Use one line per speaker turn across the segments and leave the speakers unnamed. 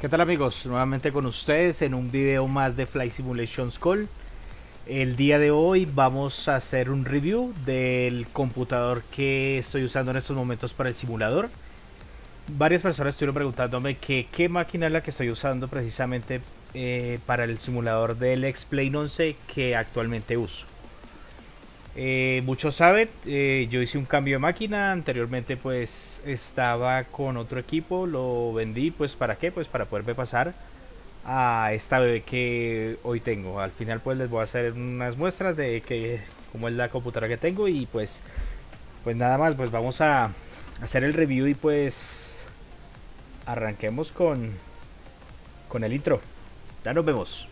¿Qué tal amigos? Nuevamente con ustedes en un video más de Flight Simulation School. El día de hoy vamos a hacer un review del computador que estoy usando en estos momentos para el simulador. Varias personas estuvieron preguntándome que qué máquina es la que estoy usando precisamente para el simulador del X-Plane 11 que actualmente uso. Muchos saben, yo hice un cambio de máquina. Anteriormente pues estaba con otro equipo, lo vendí pues para qué, pues para poderme pasar a esta bebé que hoy tengo. Al final pues les voy a hacer unas muestras de que cómo es la computadora que tengo y pues nada más, pues vamos a hacer el review y pues arranquemos con el intro. Ya nos vemos.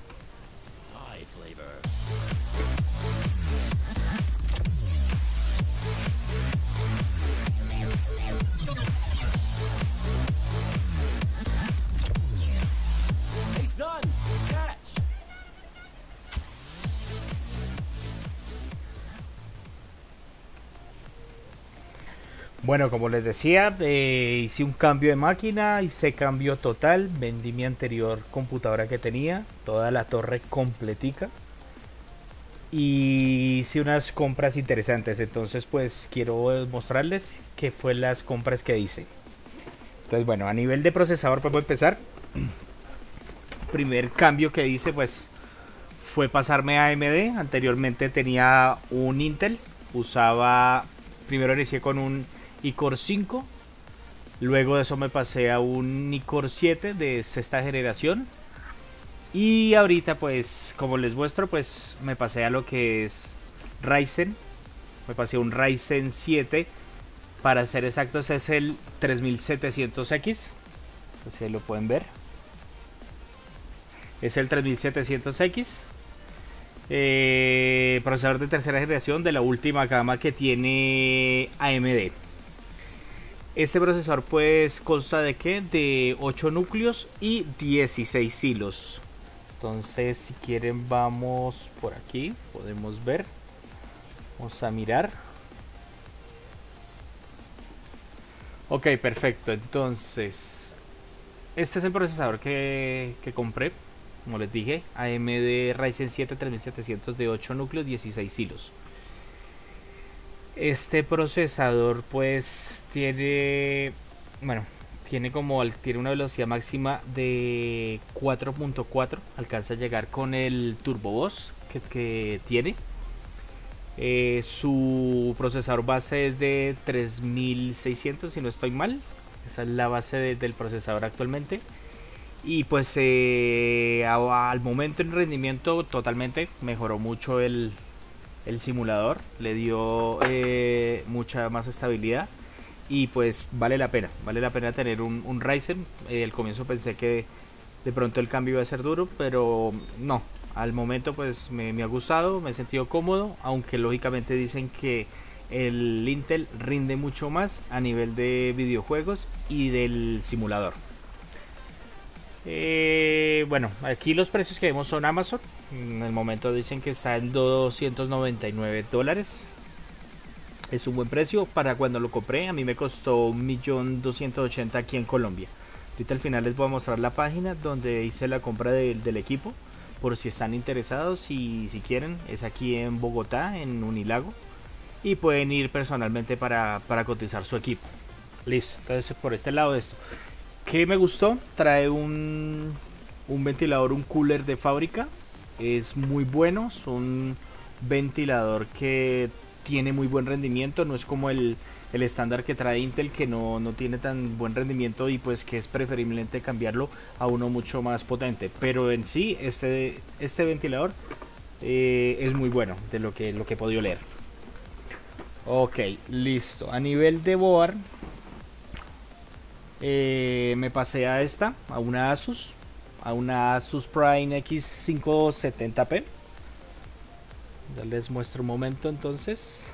Bueno, como les decía, hice un cambio de máquina, hice cambio total, vendí mi anterior computadora que tenía, toda la torre completica y hice unas compras interesantes. Entonces pues quiero mostrarles qué fue las compras que hice. Entonces bueno, a nivel de procesador pues voy a empezar. Primer cambio que hice pues fue pasarme a AMD. Anteriormente tenía un Intel, primero inicié con un iCore 5, luego de eso me pasé a un iCore 7 de sexta generación y ahorita pues como les muestro pues me pasé a lo que es Ryzen. Me pasé a un Ryzen 7, para ser exactos es el 3700X, así lo pueden ver, es el 3700X. Procesador de tercera generación de la última gama que tiene AMD. Este procesador pues consta de ¿qué? De 8 núcleos y 16 hilos. Entonces si quieren vamos por aquí, podemos ver, vamos a mirar. Ok, perfecto. Entonces este es el procesador que compré. Como les dije, AMD Ryzen 7 3700 de 8 núcleos, 16 hilos. Este procesador pues tiene, bueno, tiene una velocidad máxima de 4.4, alcanza a llegar con el Turbo Boost que tiene. Su procesador base es de 3600 si no estoy mal, esa es la base del procesador actualmente. Y pues al momento en rendimiento totalmente mejoró mucho el simulador, le dio mucha más estabilidad y pues vale la pena tener un Ryzen. Al comienzo pensé que de pronto el cambio iba a ser duro, pero no, al momento pues me ha gustado, me he sentido cómodo, aunque lógicamente dicen que el Intel rinde mucho más a nivel de videojuegos y del simulador. Bueno, aquí los precios que vemos son Amazon. En el momento dicen que está en $299. Es un buen precio para cuando lo compré. A mí me costó 1.280.000 aquí en Colombia. Ahorita al final les voy a mostrar la página donde hice la compra del equipo, por si están interesados y si quieren. Es aquí en Bogotá, en Unilago, y pueden ir personalmente para cotizar su equipo. Listo, entonces por este lado de esto, ¿qué me gustó? Trae un ventilador, un cooler de fábrica. Es muy bueno, es un ventilador que tiene muy buen rendimiento. No es como el estándar que trae Intel, que no tiene tan buen rendimiento y pues que es preferible cambiarlo a uno mucho más potente. Pero en sí, este ventilador es muy bueno de lo que he podido leer. Ok, listo. A nivel de board, me pasé a una Asus Prime X570p. Ya les muestro un momento entonces.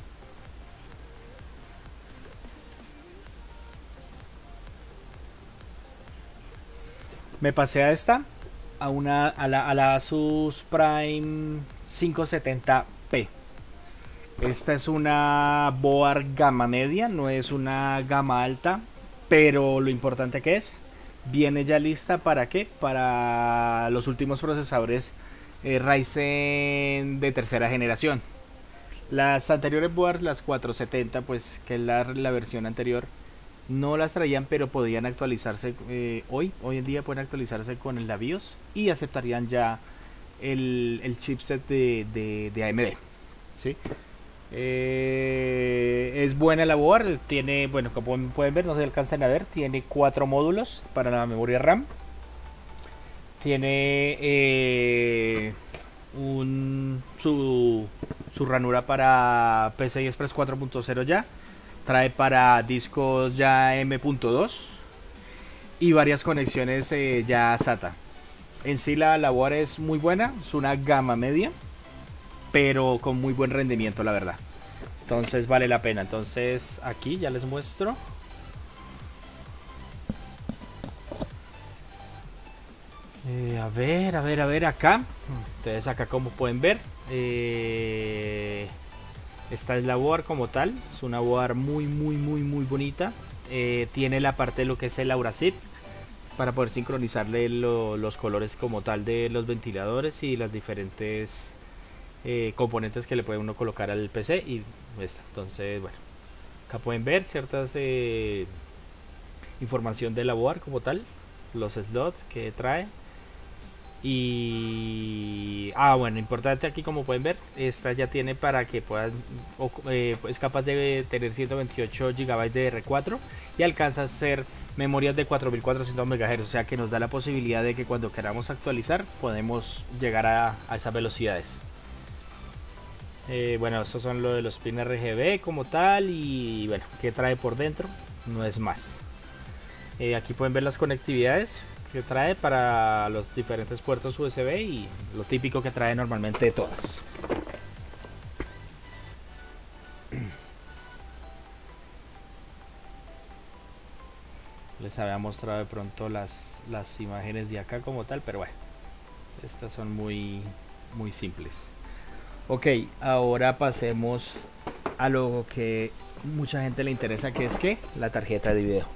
Me pasé a la Asus Prime 570p. Esta es una board gama media, no es una gama alta, pero lo importante que es viene ya lista para qué, para los últimos procesadores Ryzen de tercera generación. Las anteriores boards, las 470, pues que es la versión anterior, no las traían, pero podían actualizarse hoy en día pueden actualizarse con la BIOS y aceptarían ya el chipset de AMD, ¿sí? Es buena la board, tiene, bueno, como pueden ver, no se alcanzan a ver, tiene 4 módulos para la memoria RAM, tiene su ranura para PCI Express 4.0 ya, trae para discos ya M.2 y varias conexiones ya SATA. En sí la board es muy buena, es una gama media, pero con muy buen rendimiento, la verdad. Entonces vale la pena. Entonces aquí ya les muestro. A ver acá. Entonces acá, como pueden ver, esta es la board como tal. Es una board muy bonita. Tiene la parte de lo que es el Aura Zip para poder sincronizarle los colores como tal de los ventiladores y las diferentes componentes que le puede uno colocar al PC. Y entonces, bueno, acá pueden ver ciertas información de la board como tal, los slots que trae. Y bueno, importante aquí, como pueden ver, esta ya tiene para que puedan es capaz de tener 128 GB de R4 y alcanza a ser memorias de 4400 MHz, o sea que nos da la posibilidad de que cuando queramos actualizar podemos llegar a esas velocidades. Bueno, esos son lo de los pins RGB como tal. Y bueno, ¿qué trae por dentro? No es más. Aquí pueden ver las conectividades que trae para los diferentes puertos USB y lo típico que trae normalmente de todas. Les había mostrado de pronto las imágenes de acá como tal, pero bueno, estas son muy simples. Ok, ahora pasemos a lo que mucha gente le interesa, que es que la tarjeta de video.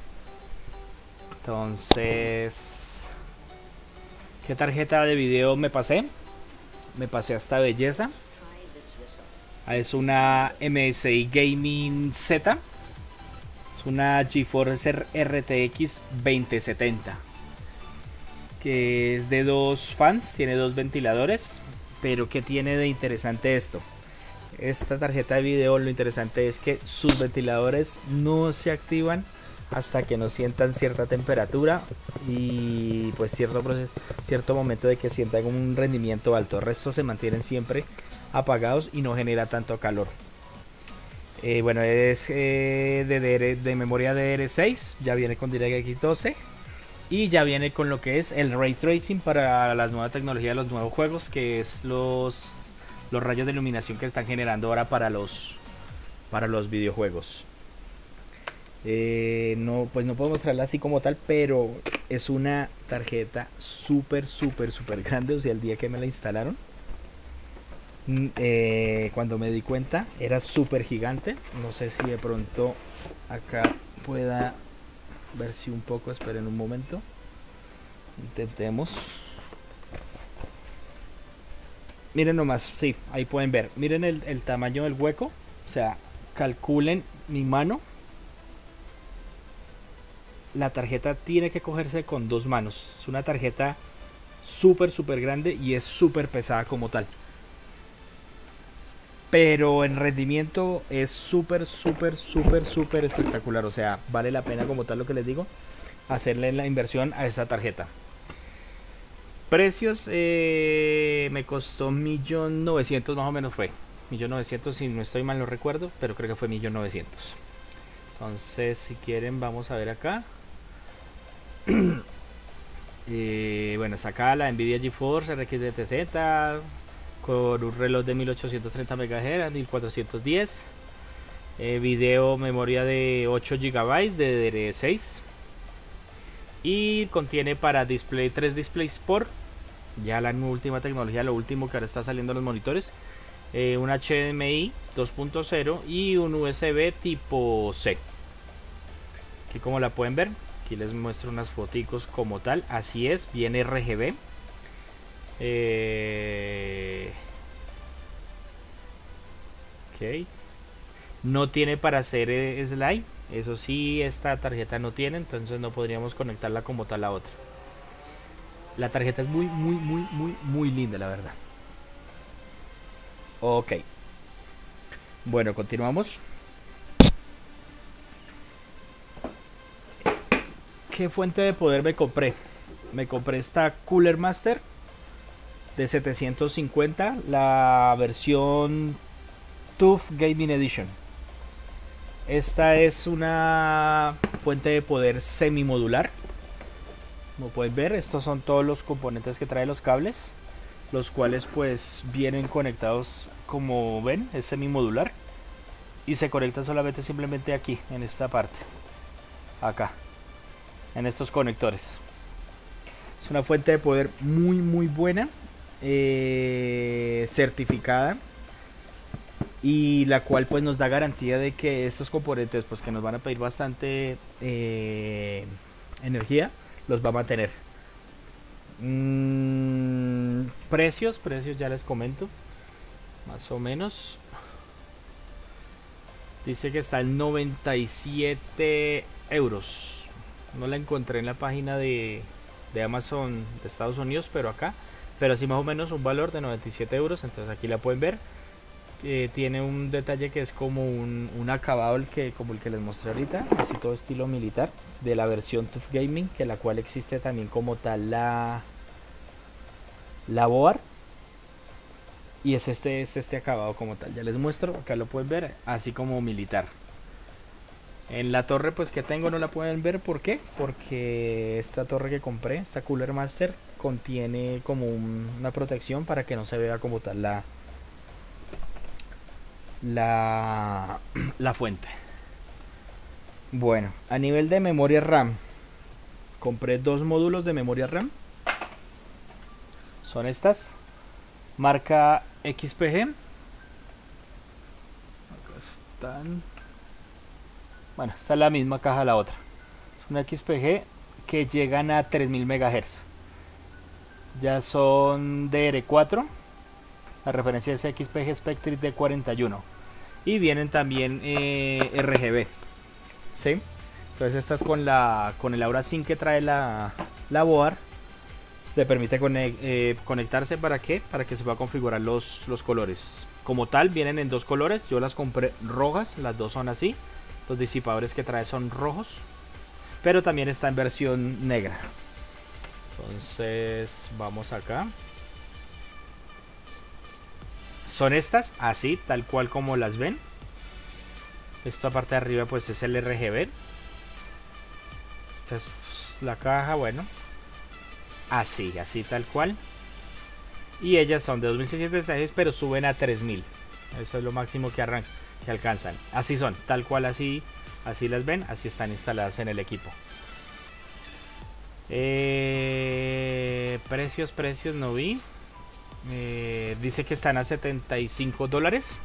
Entonces, ¿qué tarjeta de video me pasé? Me pasé a esta belleza. Es una MSI Gaming Z. Es una GeForce RTX 2070, que es de 2 fans, tiene 2 ventiladores. Pero ¿qué tiene de interesante esto? Esta tarjeta de video, lo interesante es que sus ventiladores no se activan hasta que no sientan cierta temperatura y pues cierto momento de que sientan un rendimiento alto. El resto se mantienen siempre apagados y no genera tanto calor. Bueno, es de memoria DDR6, ya viene con DirectX 12 y ya viene con lo que es el Ray Tracing para las nuevas tecnologías de los nuevos juegos, que es los rayos de iluminación que están generando ahora para los videojuegos. No, pues no puedo mostrarla así como tal, pero es una tarjeta súper grande. O sea, el día que me la instalaron, cuando me di cuenta, era súper gigante. No sé si de pronto acá pueda ver si un poco, esperen un momento, intentemos. Miren nomás, sí, ahí pueden ver, miren el tamaño del hueco, o sea, calculen mi mano. La tarjeta tiene que cogerse con 2 manos, es una tarjeta súper grande y es súper pesada como tal. Pero en rendimiento es súper espectacular. O sea, vale la pena como tal, lo que les digo, hacerle la inversión a esa tarjeta. Precios, me costó 1.900.000 más o menos, fue 1.900.000 si no estoy mal, no recuerdo, pero creo que fue 1.900.000. Entonces, si quieren, vamos a ver acá. Bueno, es acá la Nvidia GeForce RX DTZ con un reloj de 1830 MHz, 1410. Video, memoria de 8 GB de DDR6. Y contiene para display 3 DisplayPort, ya la última tecnología, lo último que ahora está saliendo en los monitores. Un HDMI 2.0 y un USB tipo C. Aquí, como la pueden ver, Aquí les muestro unas foticos como tal. Así es, viene RGB. Ok. No tiene para hacer slide. Eso sí, esta tarjeta no tiene, entonces no podríamos conectarla como tal a otra. La tarjeta es muy linda, la verdad. Ok. Bueno, continuamos. ¿Qué fuente de poder me compré? Me compré esta Cooler Master de 750, la versión TUF Gaming Edition. Esta es una fuente de poder semimodular. Como pueden ver, estos son todos los componentes que trae los cables, los cuales pues vienen conectados, como ven, es semimodular y se conecta solamente simplemente aquí, en esta parte, acá, en estos conectores. Es una fuente de poder muy buena, certificada, y la cual pues nos da garantía de que estos componentes pues que nos van a pedir bastante energía, los va a mantener. Precios ya les comento, más o menos. Dice que está en 97 euros. No la encontré en la página de Amazon de Estados Unidos, pero acá, pero así más o menos un valor de 97 euros. Entonces aquí la pueden ver. Tiene un detalle que es como un acabado como el que les mostré ahorita, así todo estilo militar, de la versión TUF Gaming, que la cual existe también como tal la board, y es este acabado como tal. Ya les muestro, acá lo pueden ver, así como militar. En la torre pues que tengo no la pueden ver, ¿por qué? Porque esta torre que compré, esta Cooler Master, contiene como una protección para que no se vea como tal la fuente. Bueno, a nivel de memoria RAM, compré dos módulos de memoria RAM. Son estas, marca XPG. Acá están. Bueno, esta es la misma caja de la otra. Es una XPG que llegan a 3000 MHz. Ya son DR4. La referencia es XPG Spectrix D41. Y vienen también RGB. ¿Sí? Entonces estas con el Aura Sync que trae la board, le permite conectarse. ¿Para qué? Para que se pueda configurar los colores. Como tal vienen en dos colores. Yo las compré rojas, las dos son así. Los disipadores que trae son rojos, pero también está en versión negra. Entonces vamos acá. Son estas, así, tal cual como las ven. Esta parte de arriba pues es el RGB. Esta es la caja, bueno. Así tal cual. Y ellas son de 2636, pero suben a 3000. Eso es lo máximo que alcanzan. Así son, tal cual así las ven, así están instaladas en el equipo. Precios no vi. Dice que están a $75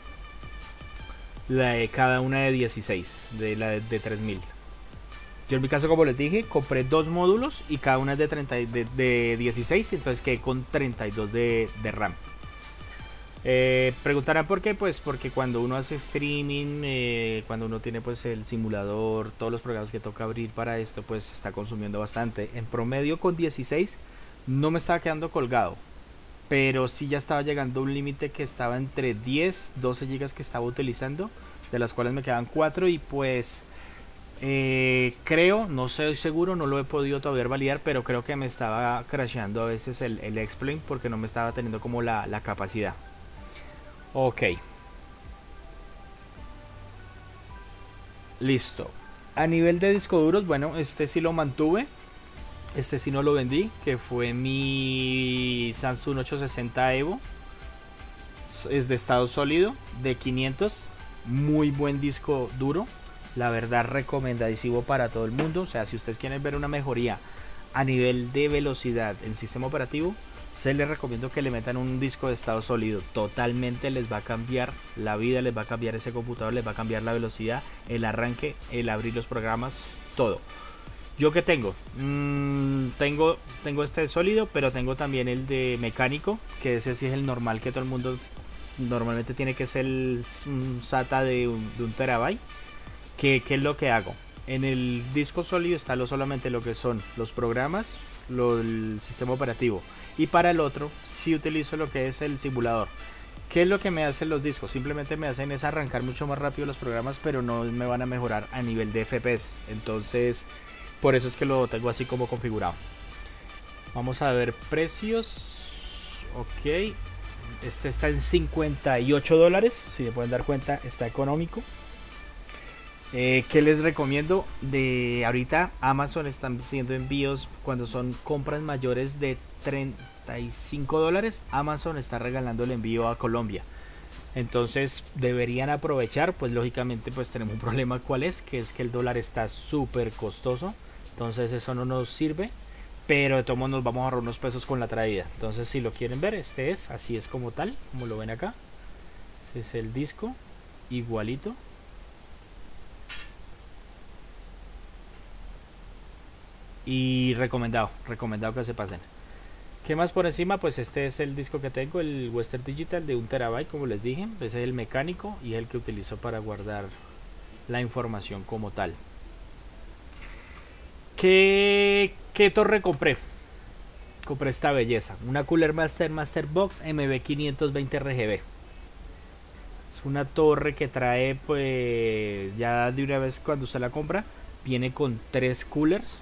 cada una de 16, de la de 3000. Yo en mi caso, como les dije, compré dos módulos y cada una es de 16, entonces quedé con 32 de RAM. Preguntarán por qué. Pues porque cuando uno hace streaming, cuando uno tiene pues el simulador, todos los programas que toca abrir para esto, pues se está consumiendo bastante. En promedio con 16 no me estaba quedando colgado, pero sí ya estaba llegando a un límite que estaba entre 10-12 GB que estaba utilizando, de las cuales me quedan 4. Y pues creo, no estoy seguro, no lo he podido todavía validar, pero creo que me estaba crasheando a veces el X-Plane porque no me estaba teniendo como la capacidad. Ok, listo. A nivel de disco duros, bueno, este sí lo mantuve, este sí no lo vendí, que fue mi Samsung 860 Evo. Es de estado sólido, de 500. Muy buen disco duro, la verdad recomendadísimo para todo el mundo. O sea, si ustedes quieren ver una mejoría a nivel de velocidad en sistema operativo, se les recomiendo que le metan un disco de estado sólido. Totalmente les va a cambiar la vida, les va a cambiar ese computador, les va a cambiar la velocidad, el arranque, el abrir los programas, todo. ¿Yo qué tengo? Tengo este sólido, pero tengo también el de mecánico, que ese sí es el normal que todo el mundo normalmente tiene, que es un SATA de un terabyte. ¿Qué es lo que hago? En el disco sólido está solamente lo que son los programas, el sistema operativo. Y para el otro sí utilizo lo que es el simulador. ¿Qué es lo que me hacen los discos? Simplemente me hacen es arrancar mucho más rápido los programas, pero no me van a mejorar a nivel de FPS. Entonces, por eso es que lo tengo así como configurado. Vamos a ver precios. Ok. Este está en $58. Si se pueden dar cuenta, está económico. ¿Qué les recomiendo? De ahorita Amazon están haciendo envíos cuando son compras mayores de $35. Amazon está regalando el envío a Colombia. Entonces deberían aprovechar. Pues lógicamente pues tenemos un problema. ¿Cuál es? Que es que el dólar está súper costoso. Entonces eso no nos sirve. Pero de todos modos nos vamos a ahorrar unos pesos con la traída. Entonces si lo quieren ver, así es como tal, como lo ven acá. Ese es el disco, igualito. Y recomendado que se pasen. ¿Qué más por encima? Pues este es el disco que tengo, el Western Digital de 1 terabyte, como les dije. Ese es el mecánico y es el que utilizo para guardar la información como tal. ¿Qué torre compré? Compré esta belleza, una Cooler Master Box MB520 RGB. Es una torre que trae, pues ya de una vez cuando usted la compra, viene con 3 coolers.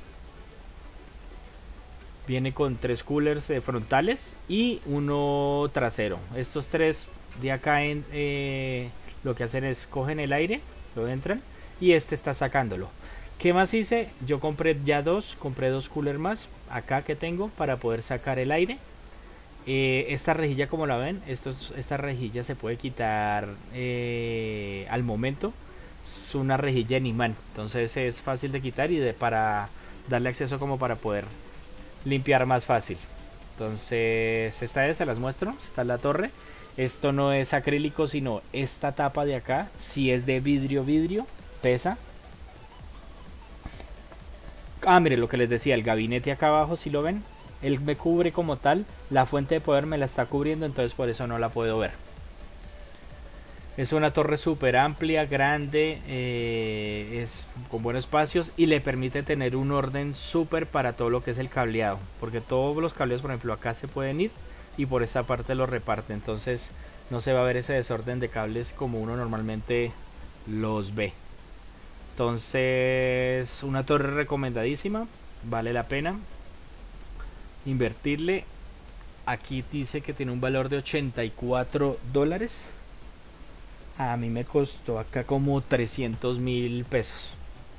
Viene con 3 coolers frontales y uno trasero. Estos 3 de acá lo que hacen es cogen el aire, lo entran y este está sacándolo. ¿Qué más hice? Yo compré compré 2 coolers más acá que tengo para poder sacar el aire. Esta rejilla, como la ven, esta rejilla se puede quitar al momento. Es una rejilla en imán, entonces es fácil de quitar y para darle acceso como para poder limpiar más fácil. Entonces se las muestro. Está la torre. Esto no es acrílico, sino esta tapa de acá si es de vidrio, pesa. Mire lo que les decía, el gabinete acá abajo, si lo ven, él me cubre como tal. La fuente de poder me la está cubriendo, entonces por eso no la puedo ver. Es una torre súper amplia, grande, es con buenos espacios y le permite tener un orden súper para todo lo que es el cableado. Porque todos los cableados, por ejemplo, acá se pueden ir y por esta parte los reparte. Entonces no se va a ver ese desorden de cables como uno normalmente los ve. Entonces, una torre recomendadísima, vale la pena invertirle. Aquí dice que tiene un valor de $84. A mí me costó acá como 300.000 pesos.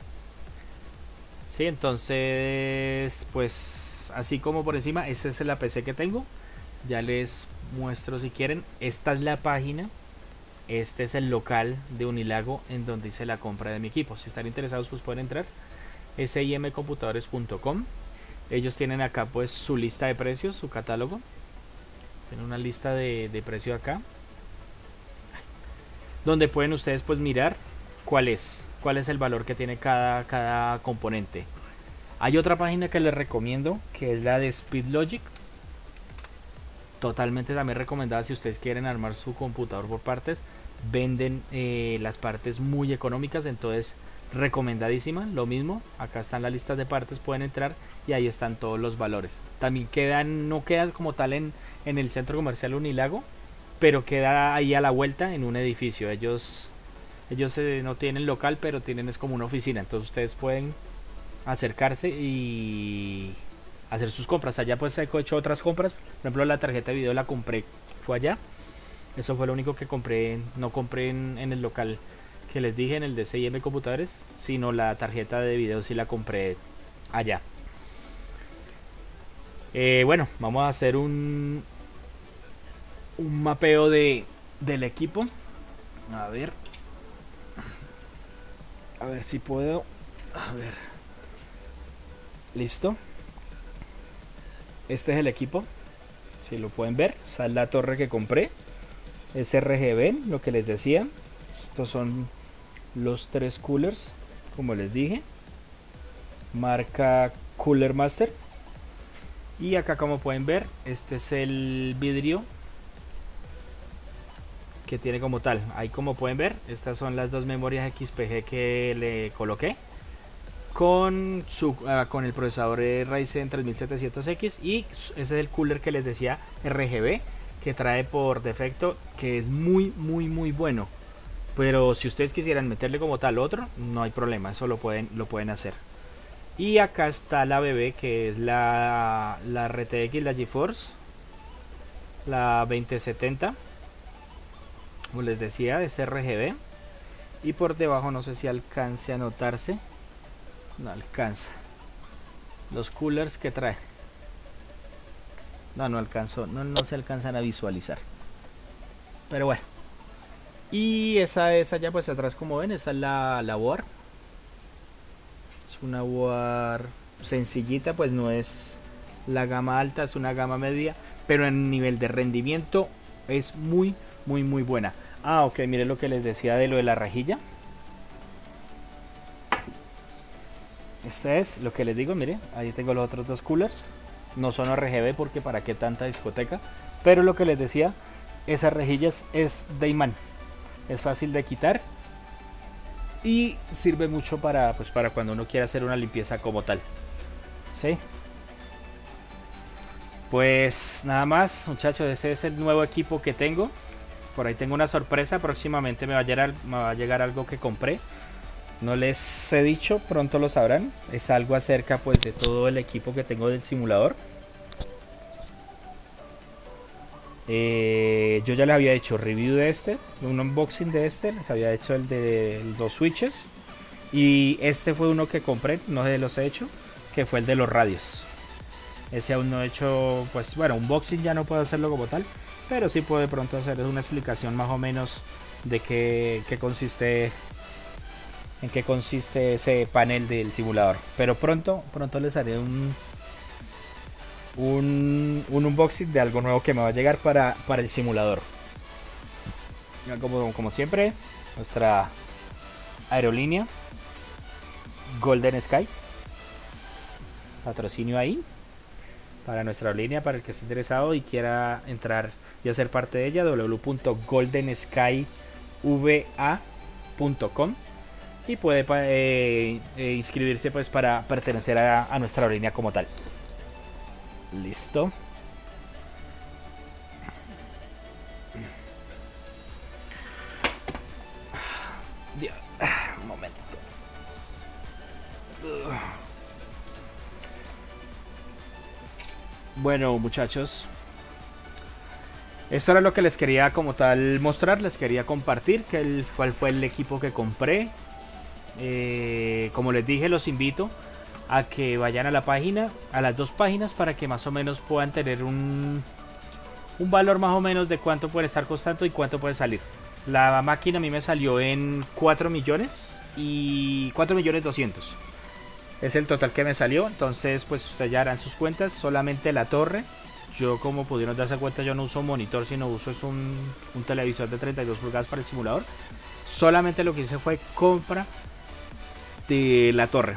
Sí, entonces, pues así como por encima, esa es la PC que tengo. Ya les muestro si quieren. Esta es la página. Este es el local de Unilago en donde hice la compra de mi equipo. Si están interesados, pues pueden entrar. simcomputadores.com. Ellos tienen acá pues su lista de precios, su catálogo. Tienen una lista de precio acá, donde pueden ustedes pues mirar cuál es el valor que tiene cada componente. Hay otra página que les recomiendo, que es la de SpeedLogic. Totalmente también recomendada si ustedes quieren armar su computador por partes. Venden las partes muy económicas, entonces recomendadísima. Lo mismo, acá están las listas de partes, pueden entrar y ahí están todos los valores. También no quedan como tal en el centro comercial Unilago, pero queda ahí a la vuelta en un edificio. Ellos no tienen local, pero es como una oficina, entonces ustedes pueden acercarse y hacer sus compras. Allá pues he hecho otras compras, por ejemplo la tarjeta de video la compré, fue allá. Eso fue lo único que compré, no compré en el local que les dije, en el de CIM Computadores, sino la tarjeta de video sí la compré allá. Bueno, vamos a hacer un mapeo del equipo. A ver si puedo. A ver. Listo. Este es el equipo. Si lo pueden ver, esa es la torre que compré. Es RGB, lo que les decía. Estos son los 3 coolers, como les dije. marca Cooler Master. Y acá, como pueden ver, este es el vidrio que tiene como tal. Ahí, como pueden ver, estas son las dos memorias XPG que le coloqué con el procesador Ryzen 3700X, y ese es el cooler que les decía, RGB, que trae por defecto, que es muy bueno. Pero si ustedes quisieran meterle como tal otro, no hay problema, eso lo pueden hacer. Y acá está la bebé, que es la RTX, la GeForce, la 2070, como les decía, es RGB. Y por debajo, no sé si alcance a notarse, no alcanza, los coolers que trae, no alcanzó, no se alcanzan a visualizar, pero bueno. Y esa ya pues atrás, como ven, esa es la board. Es una board sencillita, pues no es la gama alta, es una gama media, pero en nivel de rendimiento es muy buena. Ah, ok, miren lo que les decía de lo de la rejilla. Este es lo que les digo, miren, ahí tengo los otros dos coolers. No son RGB porque para qué tanta discoteca, pero lo que les decía, esa rejilla es de imán. Es fácil de quitar y sirve mucho para cuando uno quiera hacer una limpieza como tal. ¿Sí? Pues nada más, muchachos, ese es el nuevo equipo que tengo. Por ahí tengo una sorpresa, próximamente me va a llegar algo que compré. No les he dicho, pronto lo sabrán. Es algo acerca pues de todo el equipo que tengo del simulador. Yo ya les había hecho review de un unboxing de les había hecho el de los switches, y este fue uno que compré, no se los he hecho, que fue el de los radios. Ese aún no he hecho, pues bueno, unboxing ya no puedo hacerlo como tal, pero sí puedo de pronto hacerles una explicación más o menos de en qué consiste ese panel del simulador. Pero pronto les haré un unboxing de algo nuevo que me va a llegar para el simulador. Como siempre, nuestra aerolínea Golden Sky, patrocinio ahí para nuestra aerolínea, para el que esté interesado y quiera entrar y hacer parte de ella, www.goldenskyva.com, y puede inscribirse pues para pertenecer a nuestra aerolínea como tal. Listo. Un momento. Bueno, muchachos, esto era lo que les quería como tal mostrar. Les quería compartir cuál fue el equipo que compré. Como les dije, los invito a que vayan a la página, a las dos páginas, para que más o menos puedan tener un valor más o menos de cuánto puede estar costando y cuánto puede salir. La máquina a mí me salió en 4 millones y 4.200.000. Es el total que me salió. Entonces pues ustedes ya harán sus cuentas. Solamente la torre, yo, como pudieron darse cuenta, yo no uso monitor, sino uso un televisor de 32 pulgadas para el simulador. Solamente lo que hice fue compra de la torre.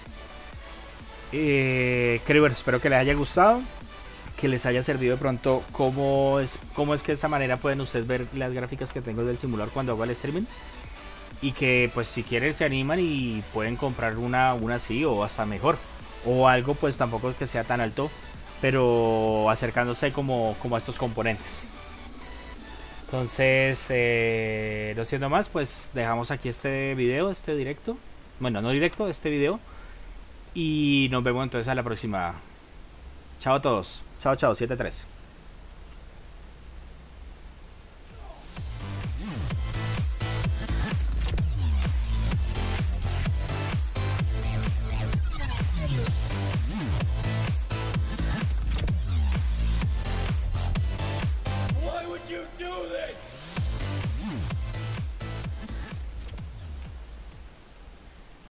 Espero que les haya gustado, que les haya servido de pronto cómo es que de esa manera pueden ustedes ver las gráficas que tengo del simulador cuando hago el streaming, y que pues si quieren se animan y pueden comprar una así o hasta mejor, o algo pues tampoco es que sea tan alto, pero acercándose como a estos componentes. Entonces no siendo más, pues dejamos aquí este video, este directo, bueno, no directo, este video. Y nos vemos entonces a la próxima. Chao a todos. Chao, 7-3.